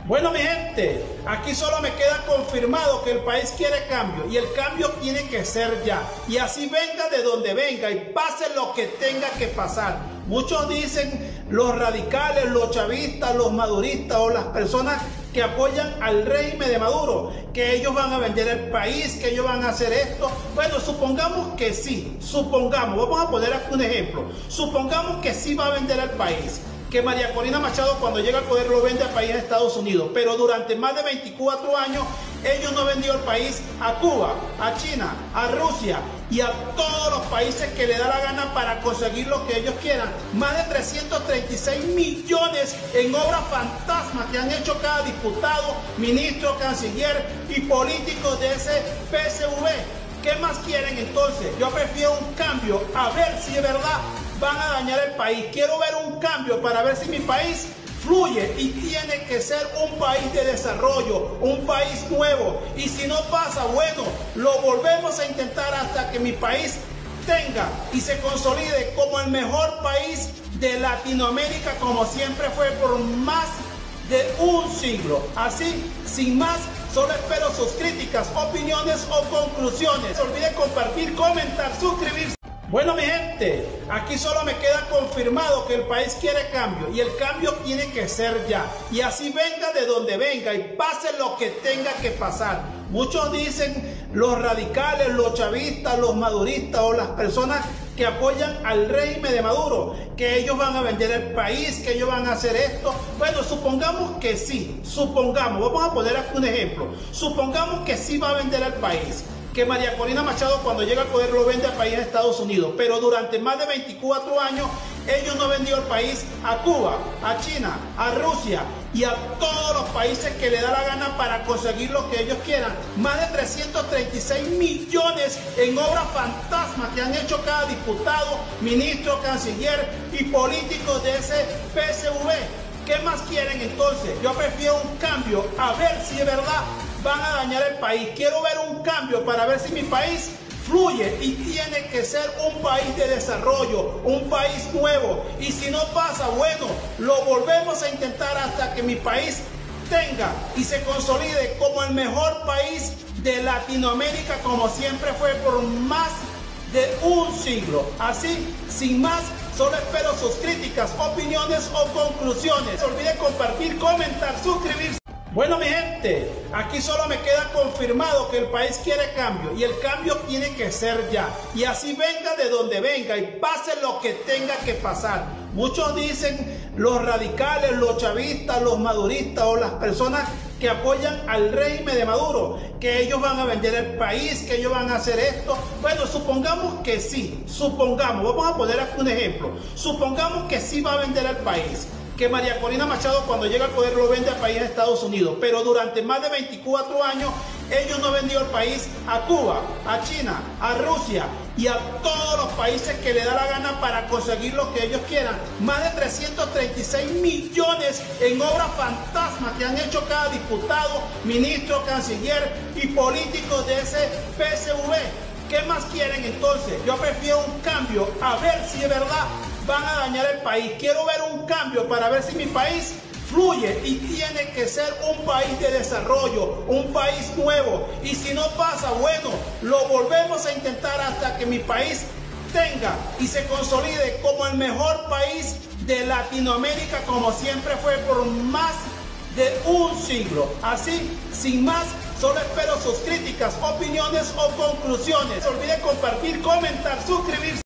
Bueno, mi gente, aquí solo me queda confirmado que el país quiere cambio y el cambio tiene que ser ya. Y así venga de donde venga y pase lo que tenga que pasar. Muchos dicen, los radicales, los chavistas, los maduristas o las personas que apoyan al régimen de Maduro, que ellos van a vender el país, que ellos van a hacer esto. Bueno, supongamos que sí, vamos a poner aquí un ejemplo. Supongamos que sí va a vender el país, que María Corina Machado cuando llega al poder lo vende al país de Estados Unidos, pero durante más de 24 años ellos no vendió el país a Cuba, a China, a Rusia y a todos los países que le da la gana para conseguir lo que ellos quieran. Más de 336 millones en obras fantasmas que han hecho cada diputado, ministro, canciller y políticos de ese PSV. ¿Qué más quieren entonces? Yo prefiero un cambio, a ver si de verdad van a dañar el país. Quiero ver un cambio para ver si mi país fluye, y tiene que ser un país de desarrollo, un país nuevo. Y si no pasa, bueno, lo volvemos a intentar hasta que mi país tenga y se consolide como el mejor país de Latinoamérica, como siempre fue por más de un siglo. Así, sin más, solo espero sus críticas, opiniones o conclusiones. No se olviden compartir, comentar, suscribirse. Bueno, mi gente, aquí solo me queda confirmado que el país quiere cambio y el cambio tiene que ser ya. Y así venga de donde venga y pase lo que tenga que pasar. Muchos dicen, los radicales, los chavistas, los maduristas o las personas que apoyan al régimen de Maduro, que ellos van a vender el país, que ellos van a hacer esto. Bueno, supongamos que sí, vamos a poner aquí un ejemplo. Supongamos que sí va a vender el país, que María Corina Machado cuando llega al poder lo vende al país de Estados Unidos, pero durante más de 24 años ellos no vendió el país a Cuba, a China, a Rusia y a todos los países que le da la gana para conseguir lo que ellos quieran. Más de 336 millones en obras fantasmas que han hecho cada diputado, ministro, canciller y políticos de ese PSV. ¿Qué más quieren entonces? Yo prefiero un cambio, a ver si de verdad van a dañar el país. Quiero ver un cambio para ver si mi país fluye, y tiene que ser un país de desarrollo, un país nuevo. Y si no pasa, bueno, lo volvemos a intentar hasta que mi país tenga y se consolide como el mejor país de Latinoamérica, como siempre fue por más de un siglo. Así, sin más, solo espero sus críticas, opiniones o conclusiones. No se olviden compartir, comentar, suscribirse. Bueno, mi gente, aquí solo me queda confirmado que el país quiere cambio y el cambio tiene que ser ya. Y así venga de donde venga y pase lo que tenga que pasar. Muchos dicen, los radicales, los chavistas, los maduristas o las personas que apoyan al régimen de Maduro, que ellos van a vender el país, que ellos van a hacer esto. Bueno, supongamos que sí, vamos a poner aquí un ejemplo. Supongamos que sí va a vender el país, que María Corina Machado cuando llega al poder lo vende al país de Estados Unidos, pero durante más de 24 años ellos no vendió el país a Cuba, a China, a Rusia y a todos los países que le da la gana para conseguir lo que ellos quieran. Más de 336 millones en obras fantasmas que han hecho cada diputado, ministro, canciller y políticos de ese PSV. ¿Qué más quieren entonces? Yo prefiero un cambio, a ver si de verdad van a dañar el país. Quiero ver un cambio para ver si mi país fluye, y tiene que ser un país de desarrollo, un país nuevo. Y si no pasa, bueno, lo volvemos a intentar hasta que mi país tenga y se consolide como el mejor país de Latinoamérica, como siempre fue por más de un siglo. Así, sin más, solo espero sus críticas, opiniones o conclusiones. No se olviden compartir, comentar, suscribirse.